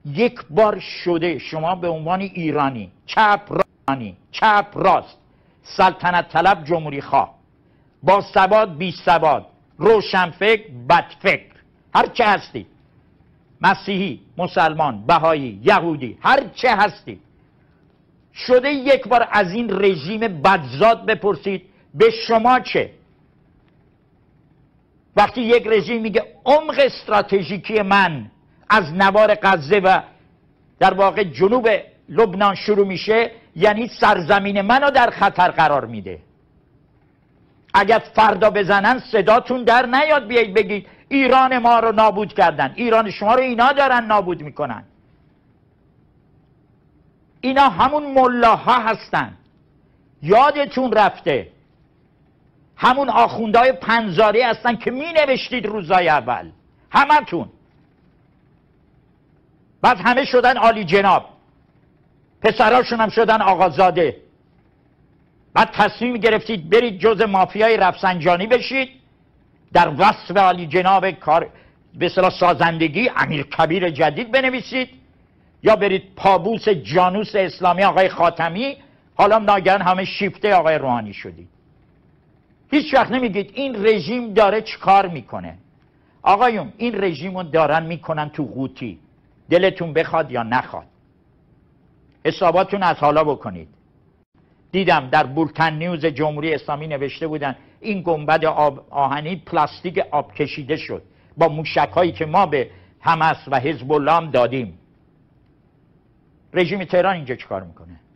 یک بار شده شما به عنوان ایرانی، چپ رانی، چپ راست، سلطنت طلب، جمهوری خواه، با سواد بی سواد، روشنفکر بدفکر، هر چه هستی، مسیحی، مسلمان، بهایی، یهودی، هر چه هستی، شده یک بار از این رژیم بدزاد بپرسید به شما چه؟ وقتی یک رژیم میگه عمق استراتژیکی من از نوار غزه و در واقع جنوب لبنان شروع میشه، یعنی سرزمین منو در خطر قرار میده. اگر فردا بزنن صداتون در نیاد بیایید بگید ایران ما رو نابود کردن، ایران شما رو اینا دارن نابود میکنن. اینا همون ملاها هستن، یادتون رفته، همون آخوندهای پنزاری هستن که می نوشتید روزای اول، همتون. بعد همه شدن عالی جناب، پسراشون هم شدن آقازاده. بعد تصمیم گرفتید برید جز مافیای رفسنجانی بشید، در وصف عالی جناب کار به اصطلاح سازندگی امیر کبیر جدید بنویسید، یا برید پابوس جانوس اسلامی آقای خاتمی، حالا ناگهان همه شیفته آقای روحانی شدید. هیچ وقت نمیگید این رژیم داره چیکار میکنه. آقایون این رژیم رو دارن میکنن تو قوطی، دلتون بخواد یا نخواد. حساباتون از حالا بکنید. دیدم در بولتن نیوز جمهوری اسلامی نوشته بودن این گنبد آهنی پلاستیک آب کشیده شد با موشک‌هایی که ما به حماس و حزب الله هم دادیم. رژیم تهران اینجا چیکار میکنه؟